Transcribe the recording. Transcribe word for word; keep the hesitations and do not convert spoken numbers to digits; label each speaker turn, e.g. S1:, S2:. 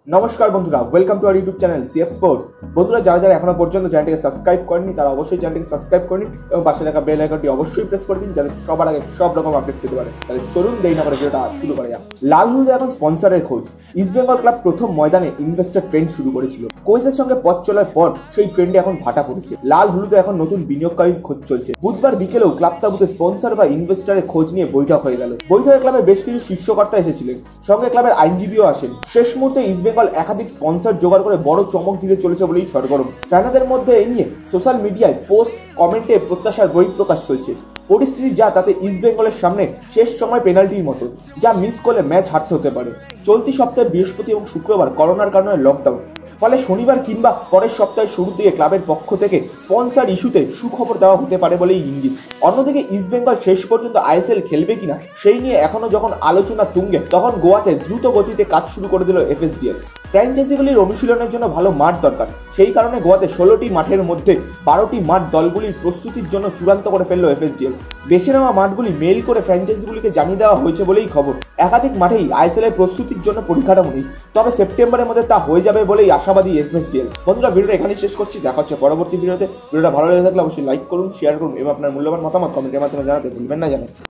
S1: নমস্কার বন্ধুরা, welcome to our YouTube channel CF sports. বন্ধুরা, যারা যারা এখনো পর্যন্ত চ্যানেলটিকে সাবস্ক্রাইব করেননি তারা অবশ্যই চ্যানেলটিকে সাবস্ক্রাইব করে নিন এবং পাশে থাকা বেল আইকনটি অবশ্যই প্রেস করে দিন যাতে সবার আগে সব রকম আপডেট পেতে পারে। তাহলে চলুন দেরি না করে ভিডিওটা শুরু করা যাক। লাল হলুদে এখন স্পন্সরের খোঁজ। ইস্ট বেঙ্গল ক্লাব প্রথম ময়দানে ইনভেস্টর ট্রেন্ড শুরু করেছিল। কোচের সঙ্গে পথ চলার পর সেই ট্রেন্ডে এখন ভাটা পড়েছে। লাল হলুদে এখন নতুন বিনিয়োগকারীর খোঁজ চলছে। বুধবার বিকেলেও ক্লাব তাবুতে স্পন্সর বা ইনভেস্টরের খোঁজ নিয়ে বৈঠক হয়ে গেল। বৈঠকে ক্লাবের বেশ কিছু শীর্ষকর্তা এসেছিলেন, সঙ্গে ক্লাবের আইনজীবীও আসেন। শেষ মুহূর্তে ইস্ট বেঙ্গল একাধিক স্পন্সর জোগাড় করে বড় চমক দিতে চলেছে বলেই সরগরম। ফ্যানাদের মধ্যে এ নিয়ে সোশ্যাল মিডিয়ায় পোস্ট, কমেন্টে প্রত্যাশার বহিঃপ্রকাশ চলছে। পরিস্থিতি যা, তাতে ইস্ট বেঙ্গলের সামনে শেষ সময় পেনাল্টির মতো, যা মিস করলে ম্যাচ হারতে হতে পারে। চলতি সপ্তাহে বৃহস্পতি এবং শুক্রবার করোনার কারণে লকডাউন, ফলে শনিবার কিংবা পরের সপ্তাহের শুরুর দিকে ক্লাবের পক্ষ থেকে স্পন্সর ইস্যুতে সুখবর দেওয়া হতে পারে বলেই ইঙ্গিত। অন্যদিকে ইস্ট বেঙ্গল শেষ পর্যন্ত আইএসএল খেলবে কিনা সেই নিয়ে এখনো যখন আলোচনা তুঙ্গে, তখন গোয়াতে দ্রুত গতিতে কাজ শুরু করে দিল এফএসডিএল। ফ্র্যাঞ্চাইজিগুলির অনুশীলনের জন্য ভালো মাঠ দরকার, সেই কারণে গোয়াতে ষোলোটি মাঠের মধ্যে বারোটি মাঠ দলগুলির প্রস্তুতির জন্য চূড়ান্ত করে ফেলল এফএসডিএল। বেছে নেওয়া মাঠগুলি মেইল করে ফ্র্যাঞ্চাইজিগুলিকে জানিয়ে দেওয়া হয়েছে বলেই খবর। একাধিক মাঠেই আইএসএল এর প্রস্তুতির জন্য পরিকাঠামো নেই, তবে সেপ্টেম্বরের মধ্যে তা হয়ে যাবে বলেই আশাবাদী এফএসডিএল। বন্ধুরা, ভিডিওটা এখানেই শেষ করছি। দেখা হচ্ছে পরবর্তী ভিডিওতে। ভিডিওটা ভালো লেগে থাকলে অবশ্যই লাইক করুন, শেয়ার করুন এবং আপনার মূল্যবান মতামত কমেন্টের মাধ্যমে জানাতে ভুলবেন না যেন।